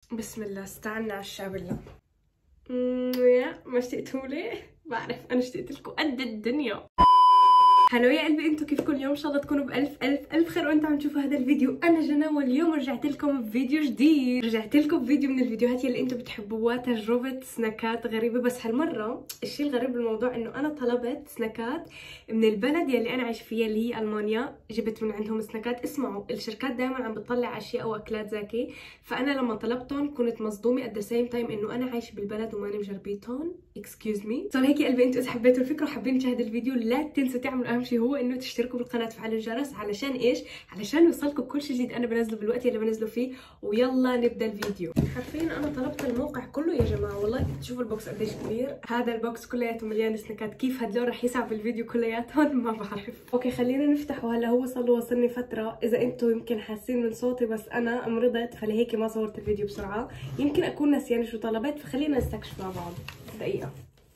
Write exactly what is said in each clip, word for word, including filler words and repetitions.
بسم الله، استعنا على الشعب الله. ما اشتقتولي؟ بعرف انا اشتقت لكم قد الدنيا. هلو يا قلبي، انتوا كيفكم اليوم؟ ان شاء الله تكونوا بالف الف الف خير وانتم عم تشوفوا هذا الفيديو. انا جنى واليوم رجعت لكم بفيديو جديد. رجعت لكم بفيديو من الفيديوهات اللي انتم بتحبوها، تجربه سناكات غريبه. بس هالمره الشيء الغريب بالموضوع انه انا طلبت سناكات من البلد يلي انا عايش فيها اللي هي المانيا. جبت من عندهم سناكات. اسمعوا، الشركات دائما عم بتطلع اشياء واكلات زاكي، فانا لما طلبتهم كنت مصدومه ات ذا سيم تايم انه انا عايشه بالبلد وماني مجربيتهم. اكسكيوز مي. سو هيك يا قلبي، انتوا اذا حبيتوا الفكره وحابين تشاهدوا الفيديو لا تنسوا تعملوا اهم شيء هو انه تشتركوا بالقناه وتفعلوا الجرس. علشان ايش؟ علشان يوصلكم كل شيء جديد انا بنزله بالوقت اللي بنزله فيه. ويلا نبدا الفيديو. حرفيا انا طلبت الموقع كله يا جماعه، والله تشوفوا البوكس قديش كبير. هذا البوكس كلياته مليان سناكات. كيف هدول رح يسعوا الفيديو كلياتهم ما بعرف. اوكي خلينا نفتحه. هلا هو صار له وصلني فتره، اذا انتم يمكن حاسين من صوتي بس انا امرضت فلهيك ما صورت الفيديو بسرعه. يمكن اكون نسيانه شو طلبت، فخلينا نستكشف مع بعض. دقيقه.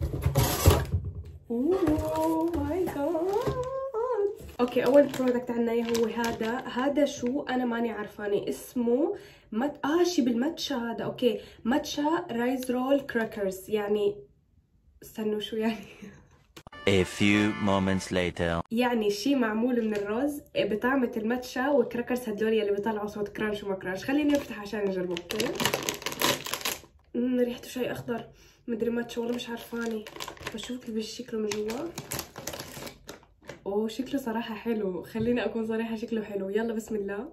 اوه ماي جاد. اوكي، اول برودكت عنا هو هذا. هذا شو؟ انا ماني عارفاني اسمه. مت... اه شي بالماتشا هذا. اوكي، ماتشا رايز رول كراكرز. يعني استنوا شو يعني؟ A few moments later. يعني شي معمول من الرز بطعمة الماتشا وكراكرز هدول اللي بيطلعوا صوت كرانش وما كرانش. خليني افتح عشان اجربه. اوكي. امم ريحته شيء اخضر، مدري ماتشا والله مش عارفاني. بشوف كيف شكله من جوا. اوه شكله صراحة حلو، خليني اكون صريحة شكله حلو. يلا بسم الله.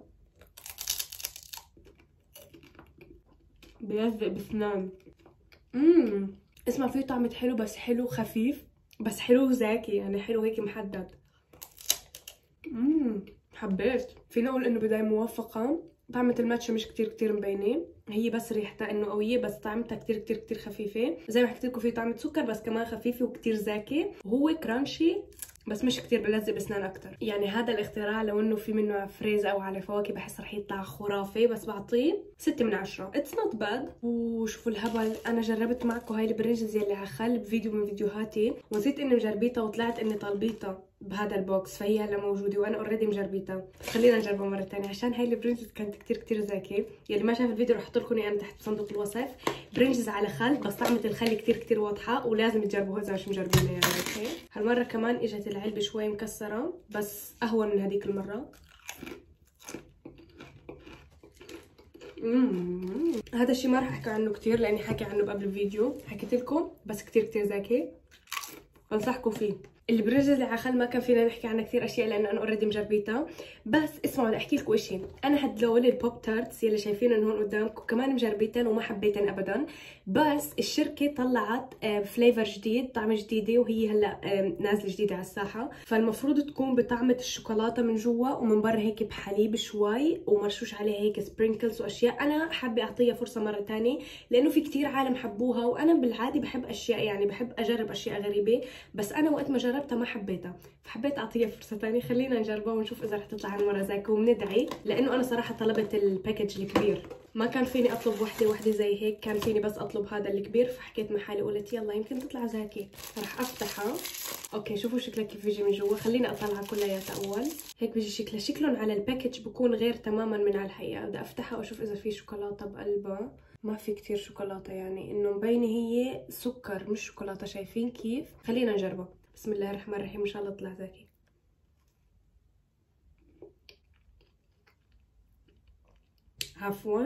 بيلزق بسنان. امم اسمع، فيه طعمة حلو بس حلو خفيف، بس حلو زاكي يعني، حلو هيك محدد. امم حبيت. فينا اقول انه بداية موفقة. طعمة الماتشا مش كتير كتير مبينة، هي بس ريحتها انه قوية، بس طعمتها كتير كتير كتير خفيفة. زي ما حكيت لكم فيه طعمة سكر بس كمان خفيفة وكتير زاكي، وهو كرانشي بس مش كتير بلزق بسنان اكتر. يعني هذا الاختراع لو انه في منه فريز او على فواكه بحس رح يطلع خرافي، بس بعطيه ستة من عشرة. اتس نوت باد. وشوفوا الهبل، انا جربت معكم هاي البرنجز يلي على خل بفيديو من فيديوهاتي، ونسيت اني مجربيتها وطلعت اني طلبيتها بهذا البوكس، فهي هلا موجوده وانا اوريدي مجربيتها. خلينا نجربها مره ثانيه عشان هاي البرنجز كانت كتير كتير زاكيه. يلي ما شاف الفيديو رح احط لكم اياها تحت بصندوق الوصف. برنجز على خل، بس طعمه الخل كتير كتير واضحه، ولازم تجربوها اذا مش مجربينها يعني. اوكي، هالمره كمان اجت العلبه شوي مكسره بس اهون من هذيك المره. اممم هذا الشيء ما راح احكي عنه كثير لاني حكي عنه قبل الفيديو، حكيت لكم، بس كثير كثير زاكي، بنصحكم فيه. البرنجز اللي على خل ما كان فينا نحكي عنها كثير اشياء لانه انا اوريدي مجربيتها. بس اسمعوا بدي احكي لكم شيء. انا هدول البوب تارتس يلي شايفينهم هون قدامكم كمان مجربيتهم وما حبيتهم ابدا، بس الشركه طلعت فليفر جديد، طعمه جديده، وهي هلا نازله جديده على الساحه. فالمفروض تكون بطعمه الشوكولاته من جوا ومن برا هيك بحليب شوي ومرشوش عليها هيك سبرينكلز واشياء. انا حابه اعطيها فرصه مره ثانيه لانه في كثير عالم حبوها، وانا بالعاده بحب اشياء يعني بحب اجرب اشياء غريبه، بس انا وقت ما جربتها ما حبيتها، فحبيت اعطيها فرصه ثانيه. خلينا نجربها ونشوف اذا رح تطلع هالمره زاكي، وبندعي لانه انا صراحه طلبت الباكج الكبير، ما كان فيني اطلب وحده وحده زي هيك، كان فيني بس اطلب هذا الكبير. فحكيت مع حالي قلت يلا يمكن تطلع زاكي. رح افتحها. اوكي شوفوا شكلها كيف بيجي من جوا. خليني اطلعها كلياتها اول. هيك بيجي شكلها. شكلهم على الباكج بكون غير تماما من على الحقيقه. بدي افتحها واشوف اذا في شوكولاته بقلبها. ما في كتير شوكولاته، يعني انه مبينه هي سكر مش شوكولاته. شايفين كيف؟ خلينا نجربها. بسم الله الرحمن الرحيم، ان شاء الله تطلع زاكي. عفوا.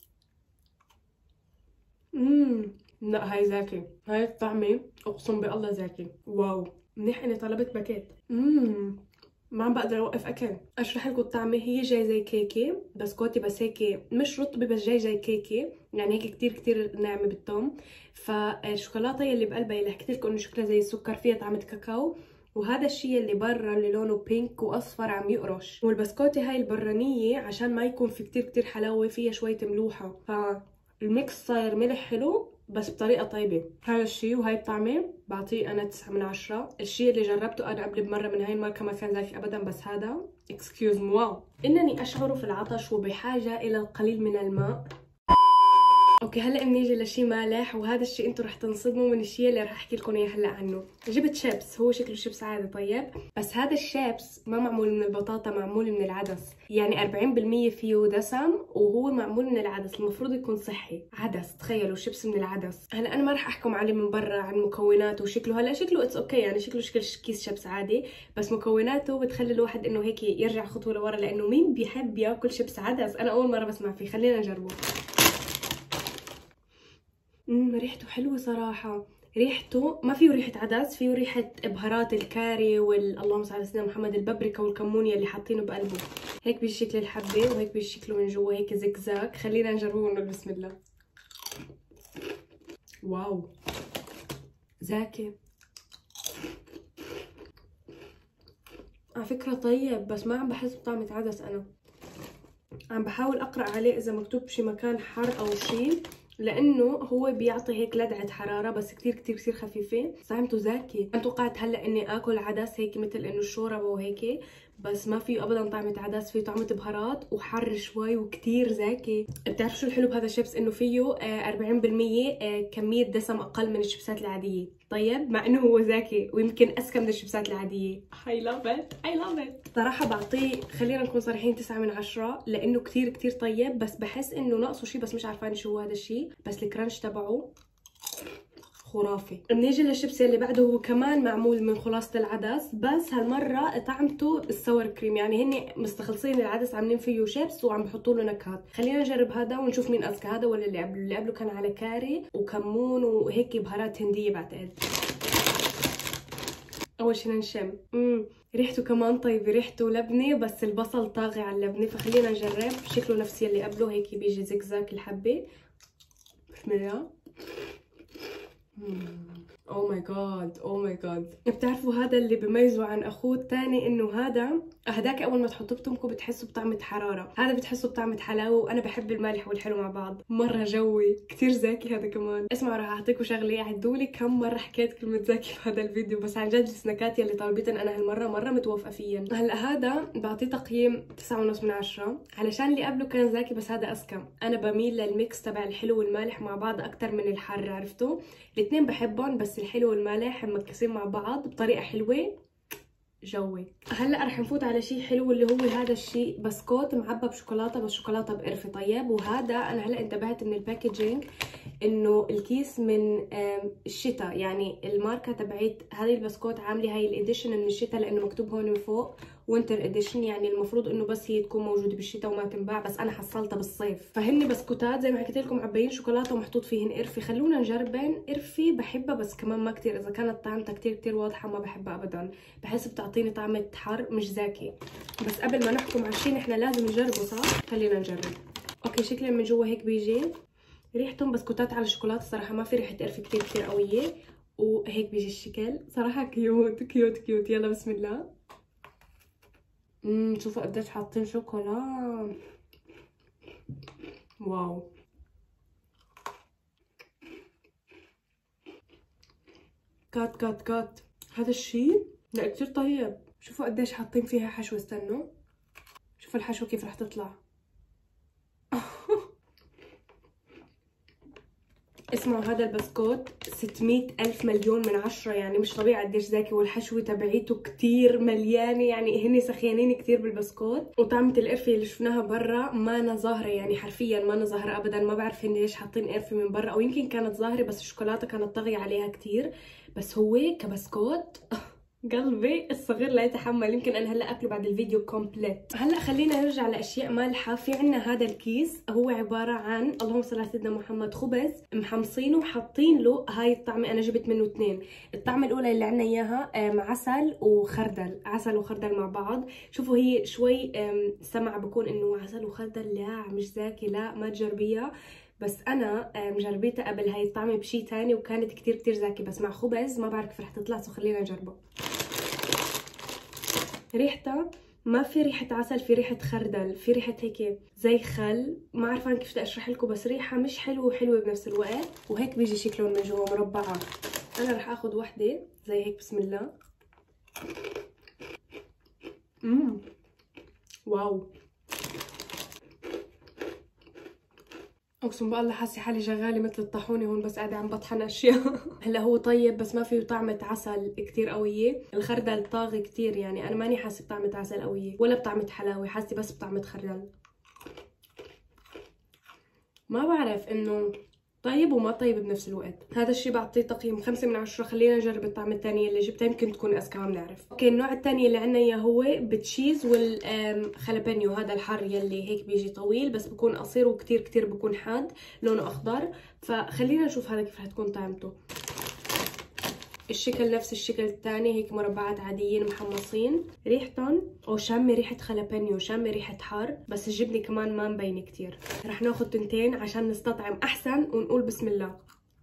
امم لا هاي زاكي، هاي الطعمه اقسم بالله زاكي. واو منيح اني طلبت باكيت. امم ما عم بقدر اوقف اكل. اشرح لكم الطعمه. هي جاي زي كيكه بسكوتي، بس هيك مش رطبه، بس جاي زي كيكه يعني هيك كتير كتير ناعمه بالتوم. فالشوكولاته يلي بقلبها اللي حكيت لكم انه شكلها زي السكر فيها طعمه كاكاو، وهذا الشيء اللي برا اللي لونه بينك واصفر عم يقرش. والبسكوتي هاي البرانيه عشان ما يكون في كتير كتير حلاوه فيها شويه ملوحه، فالميكس صاير ملح حلو بس بطريقه طيبه. هذا الشيء وهي الطعمه بعطيه انا تسعة من عشرة. الشيء اللي جربته انا قبل بمره من هاي الماركه ما كان زاكي ابدا، بس هذا اكسكيوز موا. انني اشعر في العطش وبحاجه الى القليل من الماء. اوكي هلا بنيجي لشي مالح، وهذا الشيء انتم رح تنصدموا من الشيء اللي رح احكي لكم اياه هلا عنه. جبت شيبس، هو شكله شيبس عادي طيب، بس هذا الشيبس ما معمول من البطاطا، معمول من العدس، يعني أربعين بالمية فيه دسم وهو معمول من العدس، المفروض يكون صحي. عدس، تخيلوا شيبس من العدس. هلا انا ما رح احكم عليه من برا عن مكوناته وشكله، هلا شكله اتس اوكي يعني شكله شكل كيس شيبس عادي، بس مكوناته بتخلي الواحد انه هيك يرجع خطوه لورا، لانه مين بيحب ياكل شيبس عدس؟ انا اول مره بسمع فيه. خلينا نجربه. امم ريحته حلوه صراحه، ريحته ما فيه ريحه عدس، فيه ريحه بهارات الكاري وال اللهم صل على سيدنا محمد، البابريكا والكمون يلي حاطينه بقلبه. هيك بيجي شكل الحبه، وهيك بيجي شكله من جوا هيك زقزاق. خلينا نجربه ونقول بسم الله. واو زاكي على فكره طيب، بس ما عم بحس بطعمه عدس. انا عم بحاول اقرا عليه اذا مكتوب بشي مكان حر او شي، لانه هو بيعطي هيك لدعه حراره بس كتير كتير كتير خفيفه. طعمته زاكي. انا توقعت هلا اني اكل عدس هيك مثل انه الشوربه وهيك، بس ما فيه ابدا طعمه عدس، فيه طعمه بهارات وحر شوي وكتير زاكي. بتعرفوا شو الحلو بهذا الشيبس؟ انه فيه أربعين بالمية كميه دسم اقل من الشيبسات العاديه. طيب مع انه هو زاكي ويمكن اذكى من الشيبسات العاديه. I love it I love it. صراحه بعطيه، خلينا نكون صريحين، تسعة من عشرة، لانه كتير كتير طيب، بس بحس انه ناقصه شيء بس مش عارفاني شو هو هذا الشيء. بس الكرانش تبعه خرافي. بنيجي للشيبس اللي بعده، هو كمان معمول من خلاصة العدس، بس هالمرة طعمته السور كريم، يعني هن مستخلصين العدس عاملين فيه شيبس وعم بحطوا له نكهات. خلينا نجرب هذا ونشوف مين اذكى، هذا ولا اللي قبله. اللي قبله كان على كاري وكمون وهيك بهارات هندية بعتقد. اول شي نشم. امم ريحته كمان طيبه، ريحته لبنه بس البصل طاغي على اللبنه. فخلينا نجرب. شكله نفس اللي قبله، هيك بيجي زقزاق الحبه. بسم الله. او ماي جاد او ماي جاد. بتعرفوا هذا اللي بميزه عن اخوه الثاني، انه هذا هداك اول ما تحطوه بتمكوا بتحسوا بطعمه حراره، هذا بتحسوا بطعمه حلاوه، وانا بحب المالح والحلو مع بعض. مره جوي، كثير زاكي هذا كمان. اسمعوا راح اعطيكم شغله، عدوا لي كم مره حكيت كلمه زاكي في هذا الفيديو، بس عن جد السناكات يلي طالبتن انا هالمره مره متوافقه فيهم. هلا هذا بعطيه تقييم تسعة ونص من عشرة، علشان اللي قبله كان زاكي بس هذا اذكى. انا بميل للميكس تبع الحلو والمالح مع بعض اكثر من الحر، عرفتوا؟ الاثنين بحبهم، بس الحلو والمالح مكسين مع بعض بطريقه حلوه جوي. هلا رح نفوت على شيء حلو، اللي هو هذا الشيء بسكوت معبى بشوكولاته، بس شوكولاته بقرفه. طيب وهذا انا هلا انتبهت من الباكجينج انه الكيس من الشتاء، يعني الماركه تبعت هذه البسكوت عامله هاي الاديشن من الشتاء، لانه مكتوب هون من فوق وينتر اديشن، يعني المفروض انه بس هي تكون موجوده بالشتاء وما تنباع، بس انا حصلتها بالصيف. فهن بسكوتات زي ما حكيت لكم عباين شوكولاته ومحطوط فيهن قرفه. خلونا نجربن. قرفه بحبها بس كمان ما كتير، اذا كانت طعمتها كتير كتير واضحه ما بحبها ابدا، بحس بتعطيني طعمه حر مش زاكي. بس قبل ما نحكم على الشيء نحن لازم نجربه صح؟ خلينا نجرب. اوكي شكله من جوا هيك بيجي، ريحتهم بسكوتات على الشوكولاته صراحه، ما في ريحه قرفه كتير كتير قويه، وهيك بيجي الشكل صراحه كيوت كيوت كيوت. يلا بسم الله. امم شوفوا قديش حاطين شوكولا. واو كات كات كات. هذا الشيء لا كتير طيب. شوفوا قديش حاطين فيها حشو. استنوا شوفوا الحشو كيف رح تطلع. اسمعوا هذا البسكوت ستمية ألف مليون من عشرة، يعني مش طبيعي قديش زاكي، والحشوة تبعيته كتير مليانة، يعني هني سخيانين كتير بالبسكوت. وطعمة القرفة اللي شفناها برا ما أنا ظاهرة، يعني حرفيا ما أنا ظاهرة أبدا. ما بعرف هني ليش حاطين قرفة من برا، أو يمكن كانت ظاهرة بس الشوكولاتة كانت طاغية عليها كتير. بس هو كبسكوت قلبي الصغير لا يتحمل. يمكن انا هلا اكله بعد الفيديو كومبليت. هلا خلينا نرجع لاشياء مالحه. في عنا هذا الكيس، هو عباره عن اللهم صل على سيدنا محمد خبز محمصينه وحاطين له هاي الطعمه. انا جبت منه اثنين. الطعمه الاولى اللي عنا اياها مع عسل وخردل، عسل وخردل مع بعض. شوفوا هي شوي سمع بكون انه عسل وخردل، لا مش زاكي، لا ما تجربيها. بس انا مجربيتها قبل هاي الطعمه بشي تاني وكانت كتير كتير زاكي، بس مع خبز ما بعرف كيف رح تطلع. سو خلينا نجربها. ريحتها ما في ريحة عسل، في ريحة خردل، في ريحة هيك زي خل، ما عارفة كيف بدي اشرح لكم، بس ريحة مش حلوة وحلوة بنفس الوقت. وهيك بيجي شكلهم من جوا مربعات. انا رح اخذ وحدة زي هيك. بسم الله. امم واو اقسم بالله حاسه حالي شغاله مثل الطاحونه هون، بس قاعده عم بطحن اشياء. هلا هو طيب بس ما فيه طعمه عسل كتير قويه، الخردل طاغي كتير، يعني انا ماني حاسه بطعمه عسل قويه ولا بطعمه حلاوه، حاسه بس بطعمه خردل. ما بعرف انه طيب وما طيب بنفس الوقت. هذا الشيء بعطيه تقييم خمسة من عشرة. خلينا نجرب الطعمة الثانية اللي جبتها، يمكن تكون أذكى ما بنعرف. اوكي النوع الثاني اللي عنا اياه هو بالتشيز والخلبانيو، هذا الحار يلي هيك بيجي طويل بس بكون قصير وكتير كتير بكون حاد، لونه أخضر. فخلينا نشوف هذا كيف رح تكون طعمته. الشكل نفس الشكل الثاني، هيك مربعات عاديين محمصين. ريحتهم او شامه ريحه خلبانيو، شامه ريحه حار، بس الجبنه كمان ما مبينه كتير. رح ناخذ تنتين عشان نستطعم احسن ونقول بسم الله.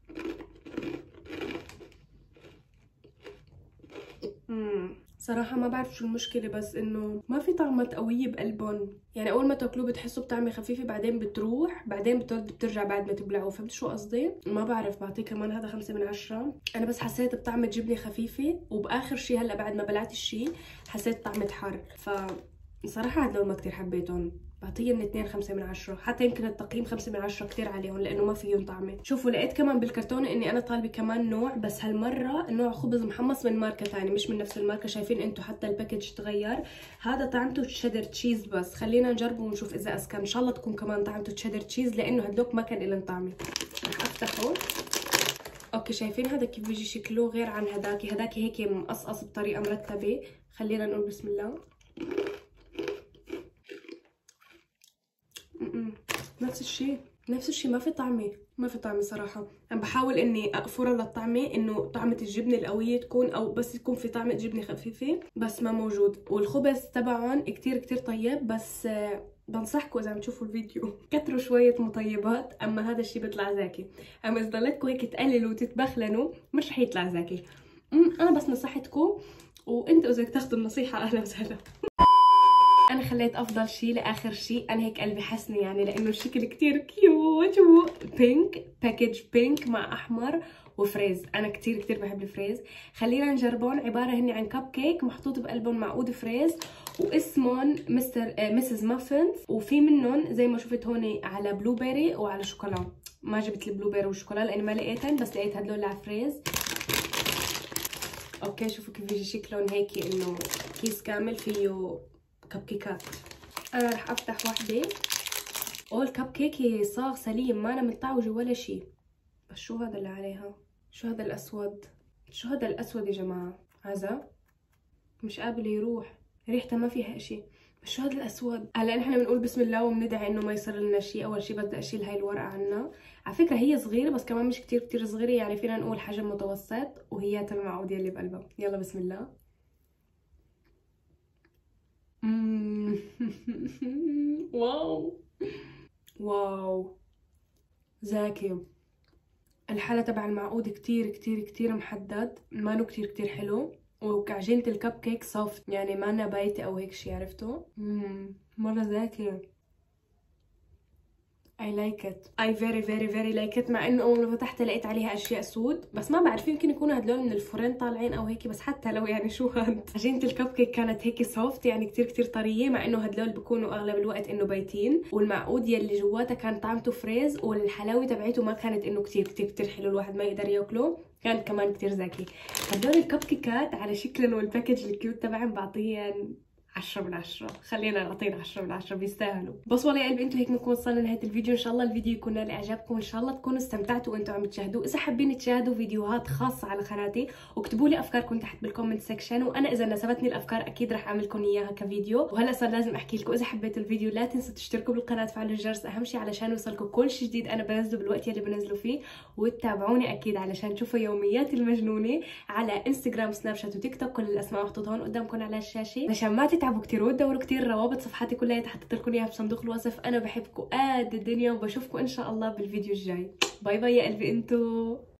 امم صراحة ما بعرف شو المشكلة، بس انه ما في طعمات قوية بقلبهم، يعني اول ما تاكلوه بتحسوا بطعمة خفيفة بعدين بتروح، بعدين بترد بترجع بعد ما تبلعوه. فهمت شو قصدي؟ ما بعرف، بعطيه كمان هذا خمسة من عشرة. انا بس حسيت بطعمة جبنة خفيفة، وباخر شي هلا بعد ما بلعت الشي حسيت طعمة حار. ف صراحة هدول ما كتير حبيتهم، بعطيه من اثنين خمسة من عشرة. حتى يمكن التقييم خمسة من عشرة كتير عليهم لانه ما فيهم طعمه. شوفوا لقيت كمان بالكرتونه اني انا طالبه كمان نوع، بس هالمره نوع خبز محمص من ماركه ثانيه مش من نفس الماركه. شايفين انتم حتى الباكج تغير. هذا طعمته تشيدر تشيز، بس خلينا نجربه ونشوف اذا اذكى. ان شاء الله تكون كمان طعمته تشيدر تشيز لانه هدوك ما كان لهم طعمه. رح افتحه. اوكي شايفين هذا كيف بيجي شكله غير عن هداكي، هداكي هيك مقصقص بطريقه مرتبه. خلينا نقول بسم الله. نفس الشيء نفس الشيء، ما في طعمه، ما في طعمه صراحه. عم بحاول اني اقفر للطعمه انه طعمه الجبنه القويه تكون، او بس يكون في طعمه جبنه خفيفه، بس ما موجود. والخبز تبعهم كتير كتير طيب، بس بنصحكم اذا عم تشوفوا الفيديو كتروا شويه مطيبات، اما هذا الشيء بيطلع زاكي. اما اذا ضليتكم هيك تقللوا وتتبخلنوا مش رح يطلع زاكي. انا بس نصحتكم، وانتوا اذا تاخذوا النصيحه اهلا وسهلا. انا خليت افضل شيء لاخر شيء، انا هيك قلبي حسني يعني لانه الشكل كتير كيوت. بينك، باكج بينك مع احمر وفريز. انا كتير كتير بحب الفريز. خلينا نجربهم. عباره هن عن كب كيك محطوط بقلبهم معقود فريز، واسمهم مستر آه مسز مافنز، وفي منهم زي ما شفت هون على بلو بيري وعلى شوكولا. ما جبت البلو بيري والشوكولا لاني ما لقيتن، بس لقيت هدول على فريز. اوكي شوفوا كيف بيجي شكلهم، هيك انه كيس كامل فيه كب كيكات. انا رح افتح وحده. اول كب كيك هي صاغ سليم، ما انا متعوجه ولا شيء. بس شو هذا اللي عليها؟ شو هذا الاسود؟ شو هذا الاسود يا جماعه؟ هذا مش قابل يروح، ريحته ما فيها شيء. بس شو هذا الاسود؟ هلا نحن بنقول بسم الله وبندعي انه ما يصير لنا شيء. اول شيء بدي اشيل هاي الورقه عنا. على فكره هي صغيره بس كمان مش كتير كتير صغيره، يعني فينا نقول حجم متوسط، وهي المعقود يلي بقلبها. يلا بسم الله. واو واو زاكي. الحلا تبع المعقود كتير كتير كتير محدد، مانو كتير كتير حلو، وكعجينة الكب كيك سوفت، يعني مانا بايتة او هيك شي، عرفتوا؟ مم. مرة زاكي. I like it. I very very very like it. مع انه اول ما فتحتها لقيت عليها اشياء سود، بس ما بعرف يمكن يكونوا هدول من الفرن طالعين او هيك. بس حتى لو يعني شو هاد. عجينة الكب كيك كانت هيك سوفت، يعني كتير كتير طرية، مع انه هدول بكونوا اغلب الوقت انه بايتين. والمعقود يلي جواتها كان طعمته فريز، والحلاوة تبعته ما كانت انه كتير كتير كتير حلو الواحد ما يقدر ياكله، كان كمان كتير زاكي. هدول الكب كيكات على شكلهم والباكج الكيوت تبعهم بعطيهم عشرة من عشرة. خلينا نعطينا عشرة من عشرة، بيستاهلوا. بس والله يا قلبي انتم هيك بنكون وصلنا لنهايه الفيديو. ان شاء الله الفيديو يكون نال اعجابكم، ان شاء الله تكونوا استمتعتوا وانتم عم تشاهدوا. اذا حابين تشاهدوا فيديوهات خاصه على قناتي اكتبوا لي افكاركم تحت بالكومنت سيكشن، وانا اذا ناسبتني الافكار اكيد رح اعمل لكم اياها كفيديو. وهلا صار لازم احكي لكم، اذا حبيتوا الفيديو لا تنسوا تشتركوا بالقناه وتفعلوا الجرس اهم شيء علشان يوصلكم كل شيء جديد انا بنزله بالوقت اللي بنزله فيه. وتتابعوني اكيد علشان تشوفوا يومياتي المجنونه على انستغرام سناب شات وتيك توك. كل الاسماء محطوطه هون قدامكم على الشاشه عشان ما تتعبوا كثير وتدوروا كتير. روابط صفحاتي كلها حطيت لكم اياها بصندوق الوصف. انا بحبكم قد الدنيا، وبشوفكم ان شاء الله بالفيديو الجاي. باي باي يا قلبي انتو.